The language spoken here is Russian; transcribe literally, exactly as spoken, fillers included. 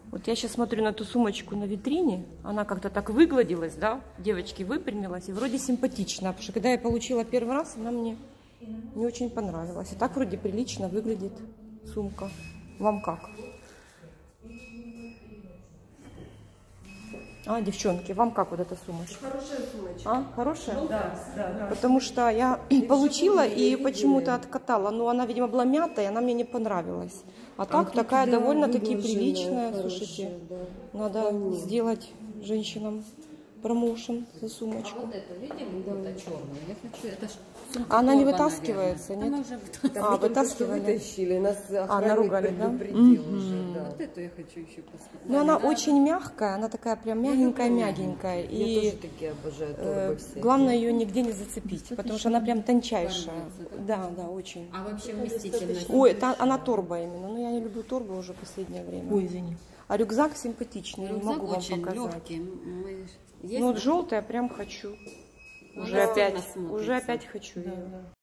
Вот я сейчас смотрю на ту сумочку на витрине, она как-то так выгладилась, да, девочки, выпрямилась, и вроде симпатичная, потому что когда я получила первый раз, она мне не очень понравилась. И так вроде прилично выглядит сумка. Вам как? А, девчонки, вам как вот эта сумочка? Хорошая сумочка. А, хорошая? Да, да, да. Потому что я и получила и почему-то откатала, но она, видимо, была мятая, и она мне не понравилась. А, а так такая да, довольно-таки приличная, слушайте, да. Надо вполне сделать женщинам промоушен за сумочку. А вот это, видели, да. Вот это черное, я хочу, это а она не вытаскивается, наверное. нет? Она уже да, а, вытаскивали. Вытащили, нас а, наругали, да? Уже, да. Вот эту я хочу еще посмотреть. Но она очень мягкая, она такая прям мягенькая-мягенькая. Я и тоже такие обожаю торбы всякие. Главное ее нигде не зацепить, потому что она прям тончайшая. Да, да, очень. А вообще вместительность? Ой, это, она торба именно, но я не люблю торбу уже в последнее время. Ой, извини. А рюкзак симпатичный, Рюкзак не могу вам очень показать. легкий. Мы... Ну вот желтый я прям хочу. Уже Она опять, смотрится. уже опять хочу. Да, ее. да.